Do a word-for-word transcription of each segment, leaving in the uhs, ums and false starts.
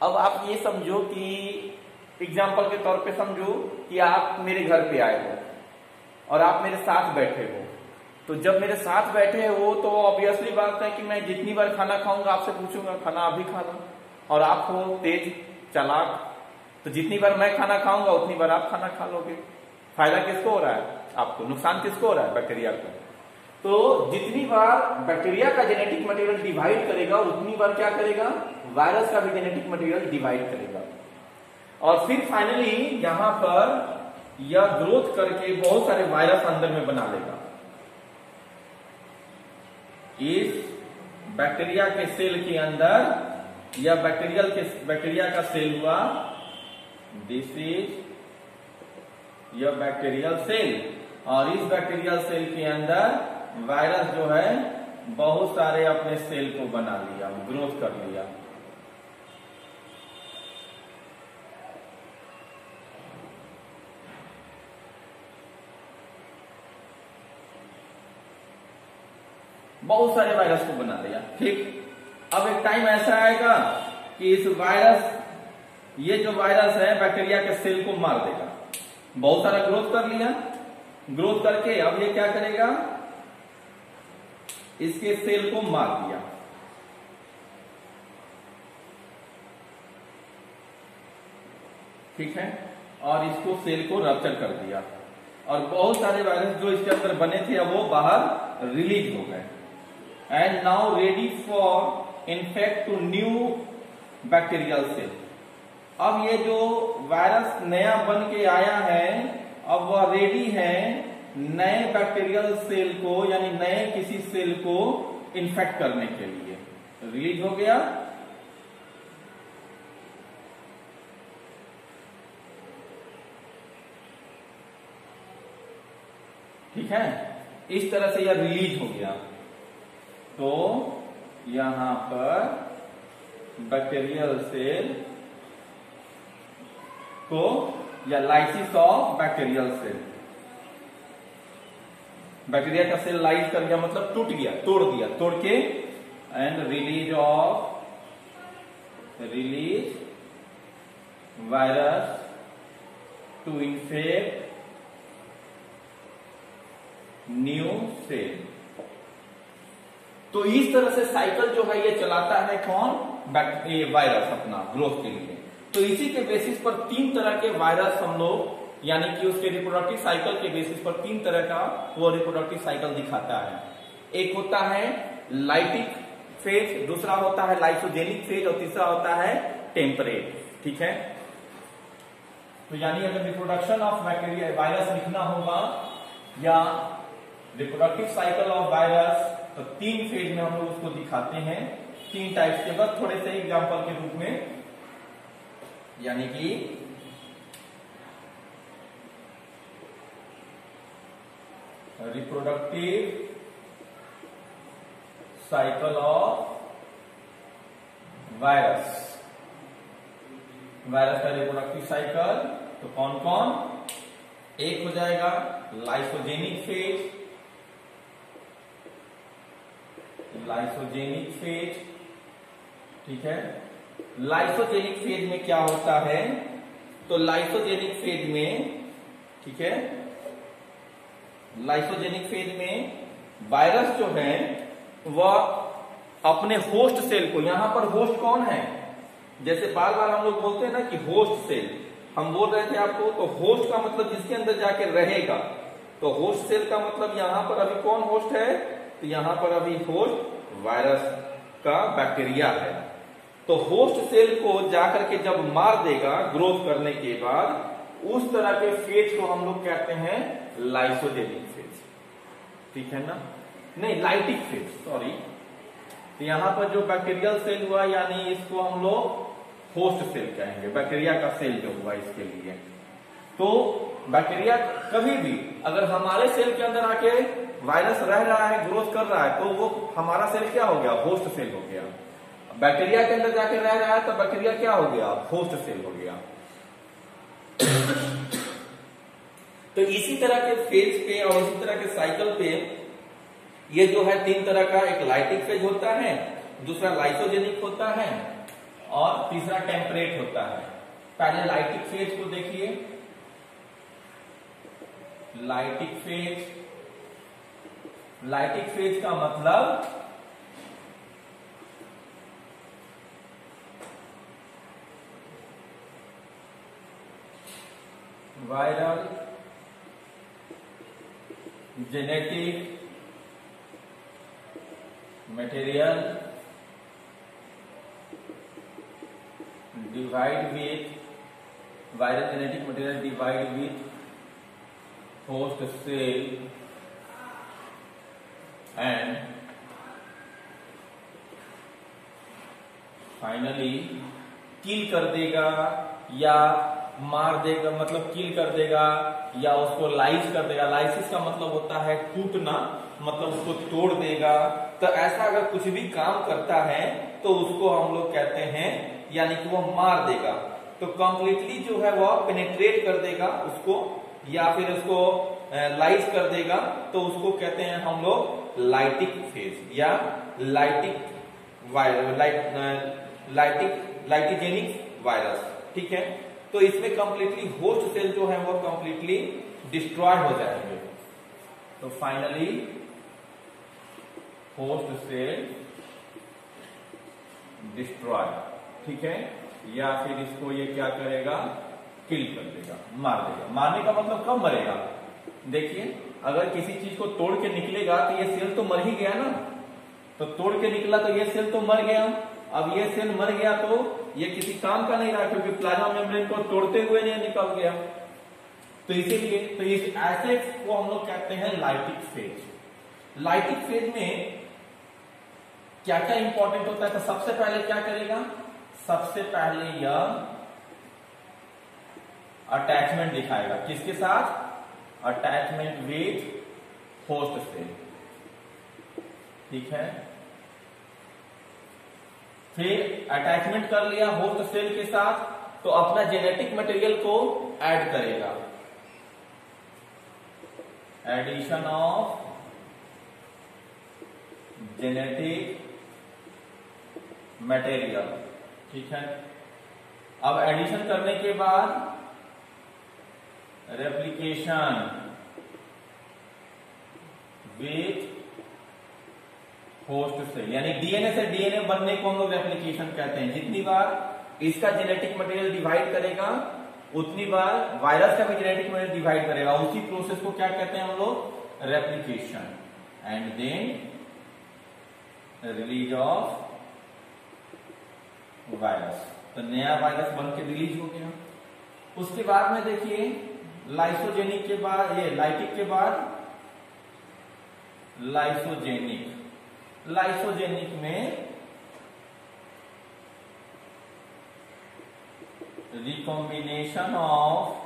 अब आप ये समझो कि एग्जाम्पल के तौर पे समझो कि आप मेरे घर पे आए हो और आप मेरे साथ बैठे हो। तो जब मेरे साथ बैठे हो तो ऑब्वियसली बात है कि मैं जितनी बार खाना खाऊंगा आपसे पूछूंगा खाना अभी खाना, और आप हो तेज चालाक, तो जितनी बार मैं खाना खाऊंगा उतनी बार आप खाना खा लोगे। फायदा किसको हो रहा है? आपको। नुकसान किसको हो रहा है? बैक्टीरिया को। तो जितनी बार बैक्टीरिया का जेनेटिक मटेरियल डिवाइड करेगा उतनी बार क्या करेगा? वायरस का भी जेनेटिक मटेरियल डिवाइड करेगा, और फिर फाइनली यहां पर यह ग्रोथ करके बहुत सारे वायरस अंदर में बना लेगा। इस बैक्टीरिया के सेल के अंदर, या बैक्टीरियल के बैक्टीरिया का सेल हुआ, दिस इज यह बैक्टीरियल सेल, और इस बैक्टीरियल सेल के अंदर वायरस जो है बहुत सारे अपने सेल को बना लिया, ग्रोथ कर लिया। बहुत सारे वायरस को बना लिया। ठीक, अब एक टाइम ऐसा आएगा कि इस वायरस, ये जो वायरस है बैक्टीरिया के सेल को मार देगा। बहुत सारा ग्रोथ कर लिया, ग्रोथ करके अब ये क्या करेगा? इसके सेल को मार दिया। ठीक है, और इसको सेल को रप्चर कर दिया, और बहुत सारे वायरस जो इसके अंदर बने थे अब वो बाहर रिलीज हो गए, and now ready for infect to new bacterial cell. अब ये जो वायरस नया बन के आया है अब वह रेडी है नए बैक्टीरियल सेल को, यानी नए किसी सेल को इन्फेक्ट करने के लिए। रिलीज हो गया, ठीक है, इस तरह से यह रिलीज हो गया। तो यहां पर बैक्टीरियल सेल को, या lysis of bacterial cell, bacteria का सेल लाइज कर गया मतलब टूट गया, तोड़ दिया, तोड़ के, and release of release virus to infect new cell. तो इस तरह से साइकिल जो है ये चलाता है कौन? ये वायरस अपना ग्रोथ के लिए। तो इसी के बेसिस पर तीन तरह के वायरस हम लोग, यानी कि उसके रिप्रोडक्टिव साइकिल के बेसिस पर तीन तरह का वो रिप्रोडक्टिव साइकिल दिखाता है। एक होता है लाइटिक फेज, दूसरा होता है लाइसोजेनिक फेज, और तीसरा होता है टेम्परेट। ठीक है, तो यानी अगर रिप्रोडक्शन ऑफ बैक्टीरिया वायरस लिखना होगा या रिप्रोडक्टिव साइकिल ऑफ वायरस, तो तीन फेज में हम लोग उसको दिखाते हैं, तीन टाइप्स के। बस थोड़े से एग्जांपल के रूप में, यानी कि reproductive cycle of virus, virus का रिप्रोडक्टिव साइकिल तो कौन कौन? एक हो जाएगा लाइसोजेनिक फेज, लाइसोजेनिक फेज, ठीक है। लाइसोजेनिक फेज में क्या होता है? तो लाइसोजेनिक फेज में, ठीक है, लाइसोजेनिक फेज में वायरस जो है वह अपने होस्ट सेल को, यहां पर होस्ट कौन है? जैसे बार बार हम लोग बोलते हैं ना कि होस्ट सेल, हम बोल रहे थे आपको, तो होस्ट का मतलब जिसके अंदर जाके रहेगा, तो होस्ट सेल का मतलब यहां पर अभी कौन होस्ट है? तो यहां पर अभी होस्ट वायरस का बैक्टीरिया है। तो होस्ट सेल को जाकर के जब मार देगा ग्रोथ करने के बाद, उस तरह के फेज को हम लोग कहते हैं लाइसोजेनिक फेज, ठीक है ना, नहीं लाइटिक फेज, सॉरी। तो यहां पर जो बैक्टीरियल सेल हुआ, यानी इसको हम लोग होस्ट सेल कहेंगे, बैक्टीरिया का सेल जो हुआ इसके लिए। तो बैक्टीरिया कभी भी अगर हमारे सेल के अंदर आके वायरस रह रहा है, ग्रोथ कर रहा है, तो वो हमारा सेल क्या हो गया? होस्ट सेल हो गया। बैक्टीरिया के अंदर जाके रह रहा है तो बैक्टीरिया क्या हो गया? होस्ट सेल हो गया। तो इसी तरह के फेज पे और इसी तरह के साइकिल पे ये जो है तीन तरह का, एक लाइटिक फेज होता है, दूसरा लाइसोजेनिक होता है, और तीसरा टेम्परेट होता है। पहले लाइटिक फेज को देखिए। लाइटिक फेज, लाइटिक फेज का मतलब viral genetic material divide with viral genetic material divide with host cell and finally kill कर देगा या मार देगा, मतलब किल कर देगा या उसको लाइस कर देगा। लाइसिस का मतलब होता है कूटना, मतलब उसको तोड़ देगा। तो ऐसा अगर कुछ भी काम करता है तो उसको हम लोग कहते हैं, यानी कि वो मार देगा। तो कंप्लीटली जो है वो पेनिट्रेट कर देगा उसको या फिर उसको लाइस कर देगा, तो उसको कहते हैं हम लोग लाइटिक फेज या लाइटिक वायरस, लाइटिक लाइटिजेनिक वायरस। ठीक है, तो इसमें कंप्लीटली होस्ट सेल जो है वो कंप्लीटली डिस्ट्रॉय हो जाएंगे। तो फाइनली होस्ट सेल डिस्ट्रॉय, ठीक है, या फिर इसको ये क्या करेगा, किल कर देगा, मार देगा। मारने का मतलब कब मरेगा, देखिए अगर किसी चीज को तोड़ के निकलेगा तो ये सेल तो मर ही गया ना, तो तोड़ के निकला तो ये सेल तो मर गया। अब ये सेल मर गया तो ये किसी काम का नहीं रहा, क्योंकि प्लाज्मा मेम्ब्रेन को तोड़ते हुए नहीं निकल गया। तो इसीलिए तो इस ऐसे को हम लोग कहते हैं लाइटिक फेज। लाइटिक फेज में क्या क्या इंपॉर्टेंट होता है, तो सबसे पहले क्या करेगा, सबसे पहले यह अटैचमेंट दिखाएगा, किसके साथ, अटैचमेंट विथ होस्ट सेल। ठीक है, फिर अटैचमेंट कर लिया होस्ट सेल के साथ, तो अपना जेनेटिक मटेरियल को ऐड करेगा, एडिशन ऑफ जेनेटिक मटेरियल। ठीक है, अब एडिशन करने के बाद रेप्लिकेशन विथ होस्ट सेल, यानी डीएनए से डीएनए बनने को हम लोग रेप्लिकेशन कहते हैं। जितनी बार इसका जेनेटिक मटेरियल डिवाइड करेगा उतनी बार वायरस का भी जेनेटिक मटेरियल डिवाइड करेगा। उसी प्रोसेस को क्या कहते हैं हम लोग, replication. And then release of virus, तो नया वायरस बन के रिलीज हो गया। उसके बाद में देखिए लाइसोजेनिक के बाद, ये लाइटिक के बाद लाइसोजेनिक। लाइसोजेनिक में recombination of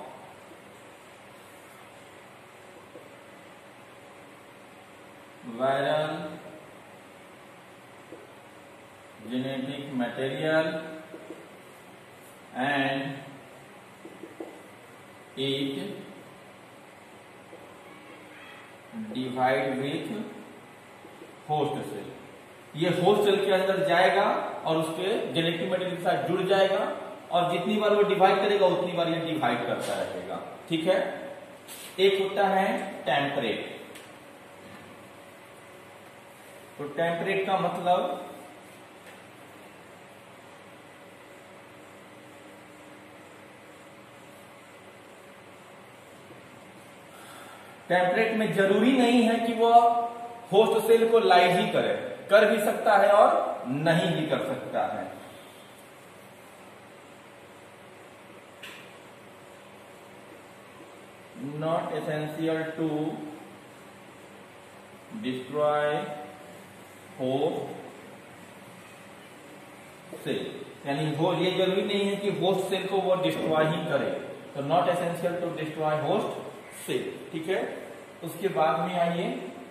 viral genetic material and it divide with host cell। ये होस्ट सेल के अंदर जाएगा और उसके जेनेटिक मटेरियल के साथ जुड़ जाएगा, और जितनी बार वो डिवाइड करेगा उतनी बार ये डिवाइड करता रहेगा। ठीक है, एक होता है टेम्परेट। तो टेम्परेट का मतलब टेम्परेट में जरूरी नहीं है कि वो होस्ट सेल को लाइज ही करे, कर भी सकता है और नहीं भी कर सकता है। Not essential to destroy host cell, यानी वो ये जरूरी नहीं है कि होस्ट सेल को वो डिस्ट्रॉय ही करे। तो not essential to destroy host cell. ठीक है, उसके बाद में आइए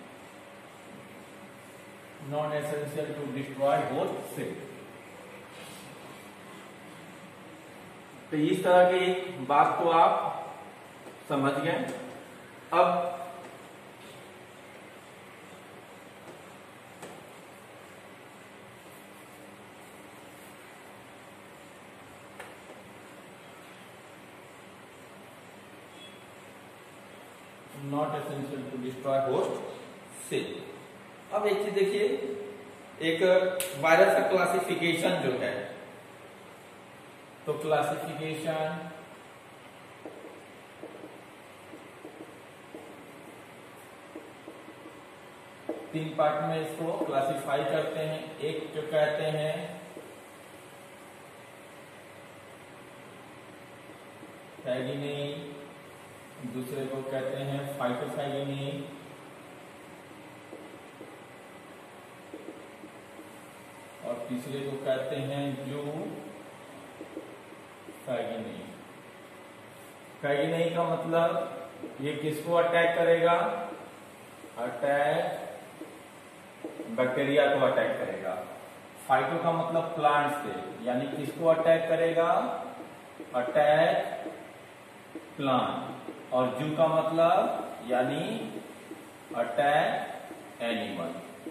non essential to destroy host cell. तो इस तरह की बात को आप समझ गए। अब not essential to destroy host cell. अब एक चीज देखिए, एक वायरस का क्लासिफिकेशन जो है, तो क्लासिफिकेशन तीन पार्ट में इसको क्लासिफाई करते हैं। एक जो कहते हैं फैगिनेई, दूसरे को कहते हैं फाइटोफैगिनेई, और तीसरे को कहते हैं जू फैगिनेई। फैगिनेई का मतलब ये किसको अटैक करेगा? अटैक बैक्टीरिया को अटैक करेगा। फाइटो का मतलब प्लांट से, यानी किसको अटैक करेगा? Attack plant. और जू का मतलब यानी अटैक एनिमल।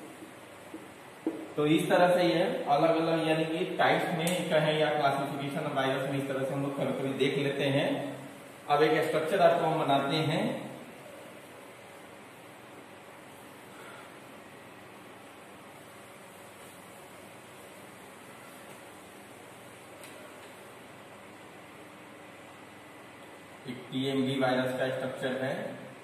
तो इस तरह से ये अलग अलग यानी कि टाइप्स में कहें या क्लासिफिकेशन वायरस में इस तरह से हम लोग कभी कभी देख लेते हैं। अब एक स्ट्रक्चर आपको हम बनाते हैं। एक टीएमवी वायरस का स्ट्रक्चर है।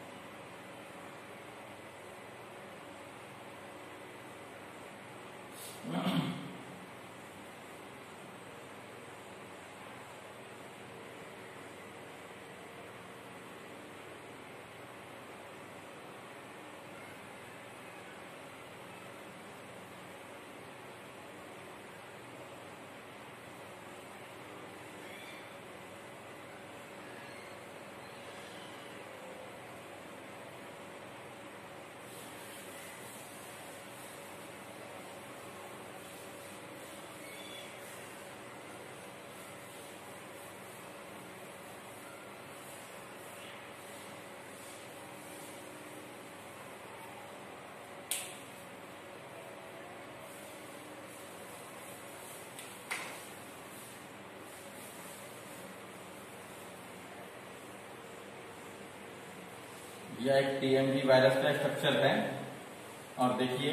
यह एक टीएमवी वायरस का स्ट्रक्चर है। और देखिए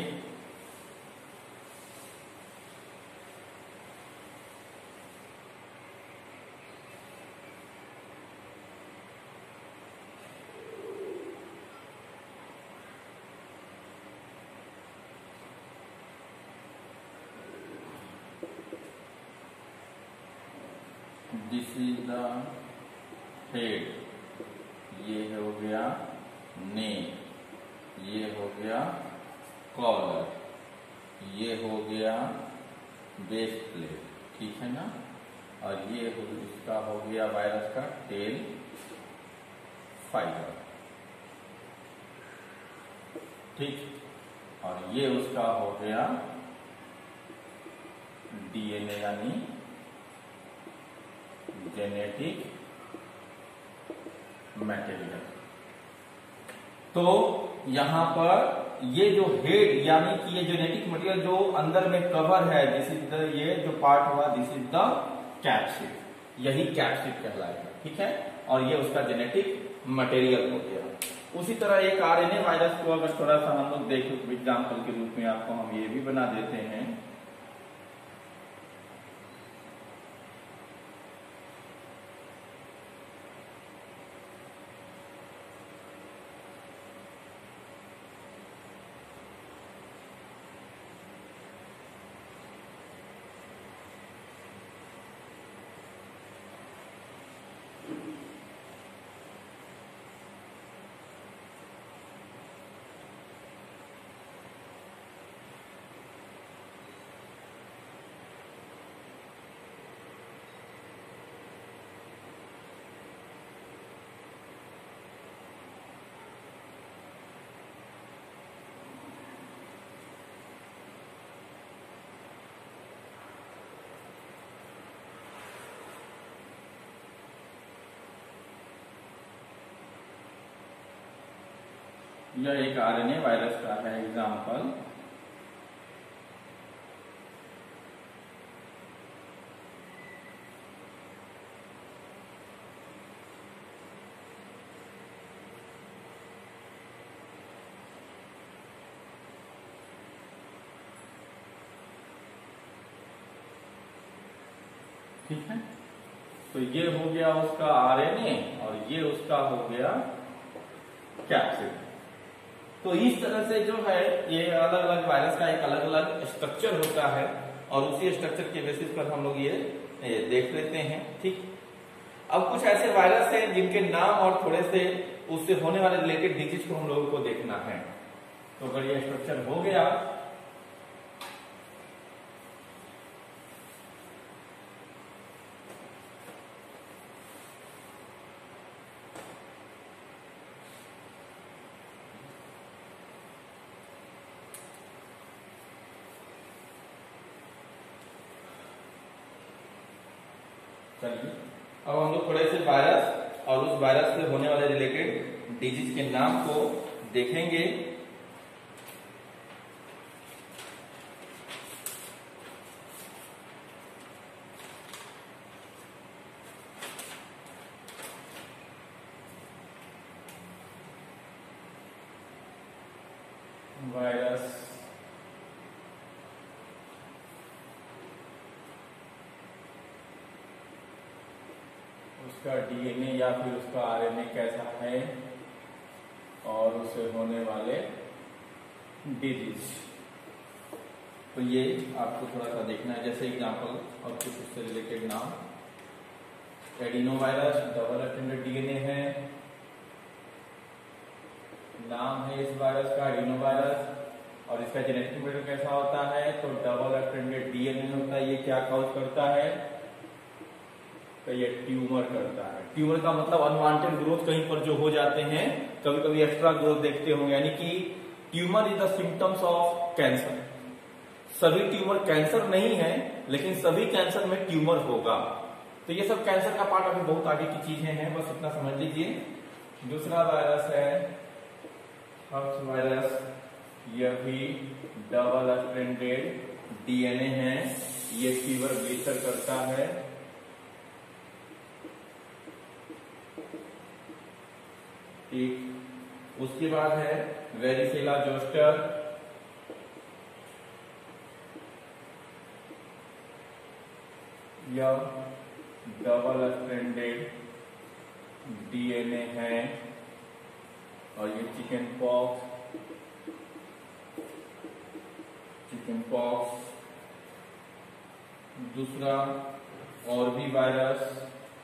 दिस इज द हेड, ये हो गया नेक, ये हो गया कॉलर, ये हो गया बेस प्लेट, ठीक है ना। और ये हो, इसका हो गया वायरस का टेल फाइबर, ठीक। और ये उसका हो गया डीएनए यानी जेनेटिक मटेरियल। तो यहां पर ये जो हेड यानी कि ये जेनेटिक मटेरियल जो अंदर में कवर है, दिस इज द, ये जो पार्ट हुआ दिस इज द कैप्सिड, यही कैप्सिड कहलाएगा, ठीक है। और ये उसका जेनेटिक मटेरियल हो गया। उसी तरह एक आरएनए वायरस को अगर थोड़ा सा हम लोग देखें एग्जाम्पल के रूप में आपको हम ये भी बना देते हैं। यह एक आरएनए वायरस का है एग्जाम्पल। ठीक है, तो ये हो गया उसका आरएनए और ये उसका हो गया कैप्सिड। तो इस तरह से जो है ये अलग अलग वायरस का एक अलग अलग स्ट्रक्चर होता है और उसी स्ट्रक्चर के बेसिस पर हम लोग ये, ये देख लेते हैं। ठीक, अब कुछ ऐसे वायरस हैं जिनके नाम और थोड़े से उससे होने वाले रिलेटेड डिजीज को हम लोगों को देखना है। तो अगर ये स्ट्रक्चर हो गया चलिए, अब हम लोग थोड़े से वायरस और उस वायरस से होने वाले रिलेटेड डिजीज के नाम को देखेंगे। वायरस उसका डीएनए या फिर उसका आरएनए कैसा है और उससे होने वाले डिजीज, तो ये आपको थोड़ा सा देखना है। जैसे एग्जांपल और कुछ उससे रिलेटेड नाम, adeno virus double stranded DNA है, नाम है इस वायरस का एडिनो वायरस, और इसका जेनेटिक मटेरियल कैसा होता है, तो डबल स्ट्रैंडेड डीएनए होता है। ये क्या कॉज करता है, तो ये ट्यूमर करता है। ट्यूमर का मतलब अनवांटेड ग्रोथ कहीं पर जो हो जाते हैं, कभी कभी एक्स्ट्रा ग्रोथ देखते होंगे, यानी कि tumour is the symptoms of cancer. सभी ट्यूमर कैंसर नहीं है, लेकिन सभी कैंसर में ट्यूमर होगा। तो ये सब कैंसर का पार्ट अभी बहुत आगे की चीजें हैं, बस इतना समझ लीजिए। दूसरा वायरस है हर्प्स वायरस, यह भी डबल स्ट्रैंडेड डीएनए है। ये फीवर ग्लिसर करता है। ठीक, उसके बाद है वेरिसेला जोस्टर, यह डबल स्ट्रैंडेड डीएनए है। और ये चिकन पॉक्स, चिकन पॉक्स। दूसरा और भी वायरस,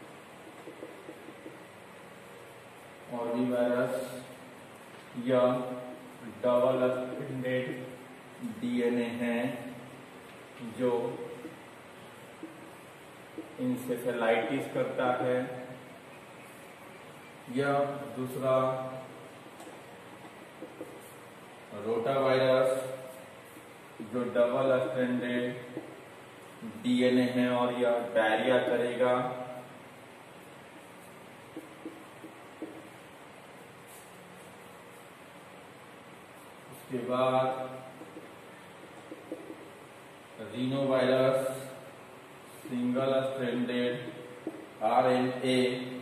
और भी वायरस, यह डबल स्ट्रैंडेड डीएनए है जो इंसेफेलाइटिस करता है। यह दूसरा रोटा वायरस जो डबल स्ट्रैंडेड डीएनए है और यह डायरिया करेगा। उसके बाद rhino virus, single stranded RNA,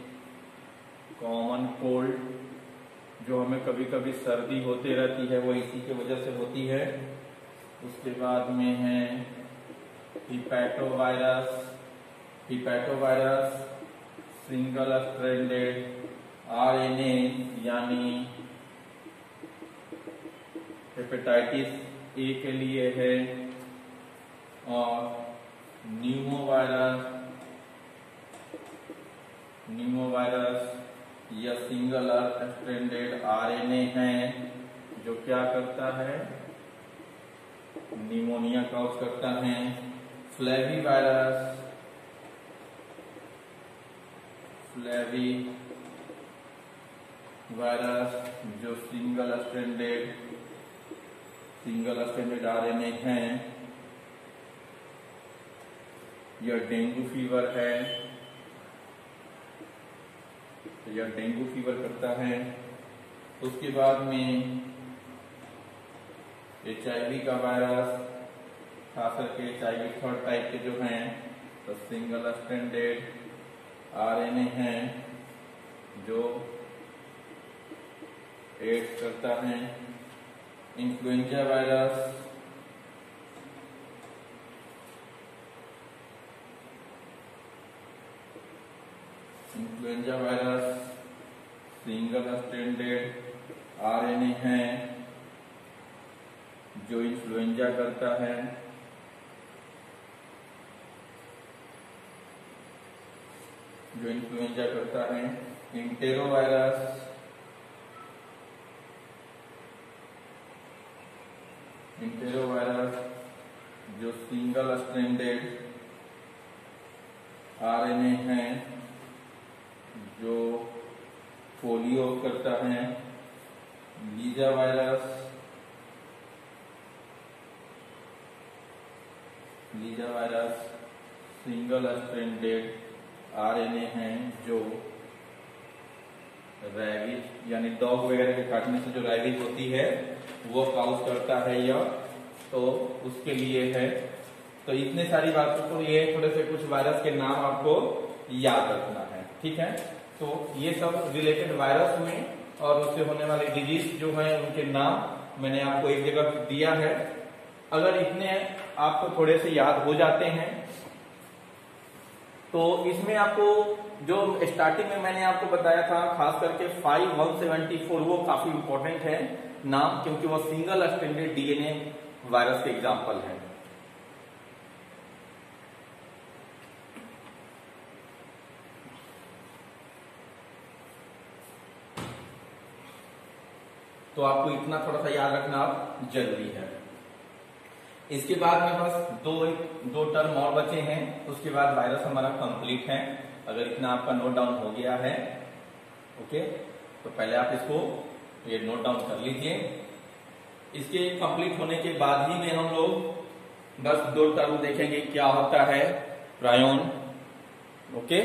common cold, जो हमें कभी कभी सर्दी होती रहती है वो इसी की वजह से होती है। उसके बाद में है hepato virus, hepato virus single stranded RNA यानी हेपेटाइटिस ए के लिए है। और न्यूमो वायरस, न्यूमो वायरस यह सिंगल स्ट्रैंडेड आरएनए है जो क्या करता है, निमोनिया कॉज करता है। फ्लेवी वायरस, फ्लेवी वायरस जो single stranded single stranded RNA है। यह डेंगू फीवर है, तो यह डेंगू फीवर करता है। उसके बाद में एच आई वी का वायरस, खास करके H I V third type के जो हैं तो सिंगल स्ट्रैंडेड आरएनए हैं जो एड्स करता है। Influenza virus, influenza virus single stranded RNA है जो इन्फ्लुएंजा करता है। जो इन्फ्लुएंजा करता है। इंटेरो वायरस इंटेरो वायरस जो सिंगल स्ट्रैंडेड आरएनए है जो पोलियो करता है। Lyssa virus lyssa virus single stranded RNA है जो रैबिज यानी डॉग वगैरह के काटने से जो रैबिज होती है वो काउज करता है यह, तो उसके लिए है। तो इतने सारी बातों को ये थोड़े से कुछ वायरस के नाम आपको याद रखना है, ठीक है। तो ये सब रिलेटेड वायरस में और उससे होने वाले डिजीज जो है उनके नाम मैंने आपको एक जगह दिया है। अगर इतने आपको थोड़े से याद हो जाते हैं तो इसमें आपको जो स्टार्टिंग में मैंने आपको बताया था खास करके फाइव वन सेवेंटी फोर वो काफी इंपॉर्टेंट है नाम, क्योंकि वो सिंगल स्ट्रैंडेड डीएनए वायरस के एग्जाम्पल है। तो आपको इतना थोड़ा सा याद रखना जरूरी है। इसके बाद में बस दो दो टर्म और बचे हैं, उसके बाद वायरस हमारा कंप्लीट है। अगर इतना आपका नोट डाउन हो गया है ओके, तो पहले आप इसको ये नोट डाउन कर लीजिए। इसके कंप्लीट होने के बाद ही में हम लोग बस दो टर्म देखेंगे क्या होता है प्रायोन, ओके।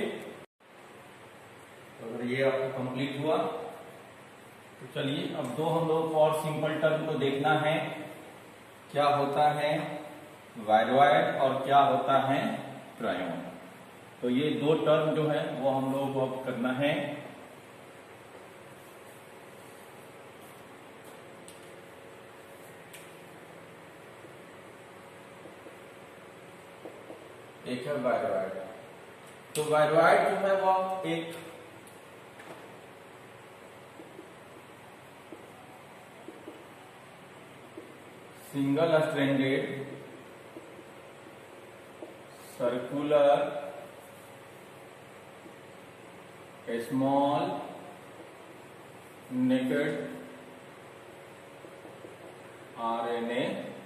तो अगर ये आपको कंप्लीट हुआ तो चलिए अब दो हम लोग और सिंपल टर्म को देखना है, क्या होता है वायरॉइड और क्या होता है प्रायोन। तो ये दो टर्म जो है वो हम लोग को अब करना है। एक है वायरॉइड। तो वायरॉइड जो है वो एक single stranded circular small naked RNA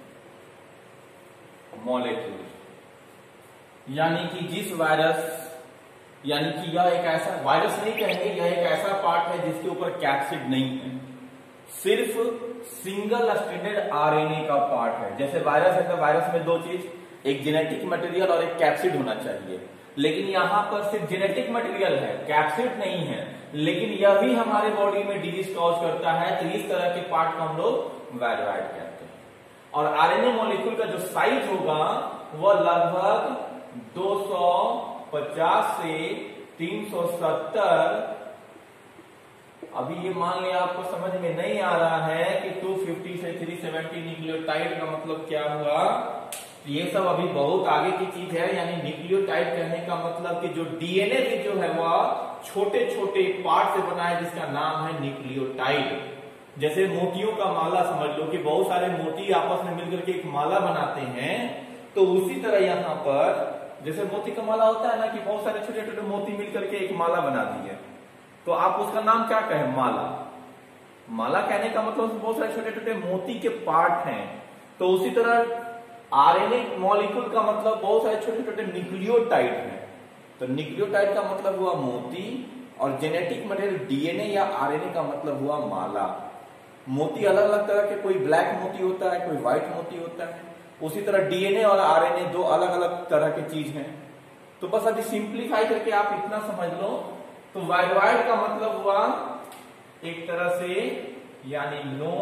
molecule, यानी कि जिस वायरस यानी कि यह एक ऐसा वायरस नहीं कहेंगे, यह एक ऐसा पार्ट है जिसके ऊपर कैप्सिड नहीं है, सिर्फ सिंगल स्ट्रैंडेड आरएनए का पार्ट है। जैसे वायरस है तो वायरस में दो चीज, एक जेनेटिक मटेरियल और एक कैप्सिड होना चाहिए, लेकिन यहाँ पर सिर्फ जेनेटिक मटेरियल है, कैप्सिड नहीं है, लेकिन यह भी हमारे बॉडी में डिजीज कॉज करता है। तो इस तरह के पार्ट को हम लोग वायरॉइड कहते हैं। और आरएनए मॉलिक्यूल का जो साइज होगा वह लगभग दो सौ पचास से तीन सौ सत्तर। अभी ये मान लिया आपको समझ में नहीं आ रहा है कि दो सौ पचास से तीन सौ सत्तर न्यूक्लियोटाइड का मतलब क्या हुआ। ये सब अभी बहुत आगे की चीज है, यानी न्यूक्लियोटाइड कहने का मतलब कि जो डीएनए भी जो है वह छोटे छोटे पार्ट से बना है जिसका नाम है न्यूक्लियोटाइड। जैसे मोतियों का माला समझ लो कि बहुत सारे मोती आपस में मिलकर के एक माला बनाते हैं, तो उसी तरह यहाँ पर जैसे मोती का माला होता है ना कि बहुत सारे छोटे छोटे मोती मिलकर के एक माला बना दी है, तो आप उसका नाम क्या कहें माला। माला कहने का मतलब बहुत सारे छोटे छोटे मोती के पार्ट हैं। तो उसी तरह आरएनए मॉलिक्यूल का मतलब बहुत सारे छोटे छोटे न्यूक्लियोटाइड हैं। तो न्यूक्लियोटाइड का मतलब हुआ मोती और जेनेटिक मटेरियल डीएनए या आरएनए का मतलब हुआ माला। मोती अलग अलग तरह के, कोई ब्लैक मोती होता है, कोई व्हाइट मोती होता है। उसी तरह डीएनए और आरएनए दो अलग अलग तरह की चीज हैं। तो बस अभी सिंप्लीफाई करके आप इतना समझ लो, तो वायरॉइड का मतलब हुआ एक तरह से यानी no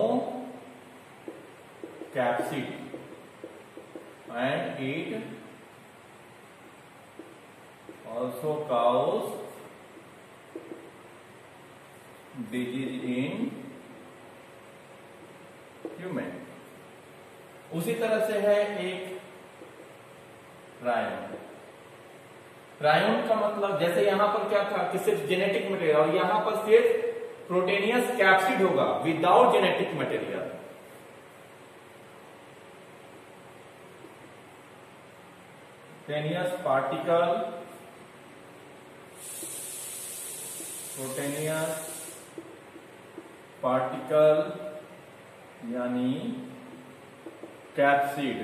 capsid and it also cause disease in human। उसी तरह से है एक प्रायोन। प्रायोन का मतलब जैसे यहां पर क्या था कि सिर्फ जेनेटिक मटेरियल, और यहां पर सिर्फ प्रोटेनियस कैप्सिड होगा without genetic material. Proteinaceous particle, proteinaceous particle यानी capsid,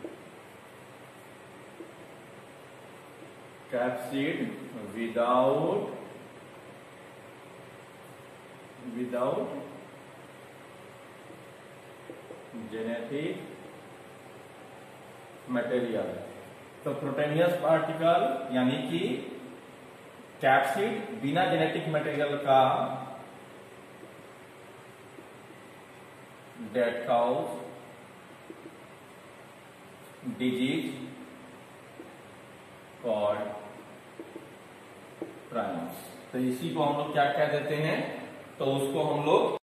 capsid without without genetic material. तो प्रोटेनियस पार्टिकल यानी कि कैप्सिड बिना जेनेटिक मटेरियल का that cause disease called prions। तो इसी को हम लोग क्या कह देते हैं, तो उसको हम लोग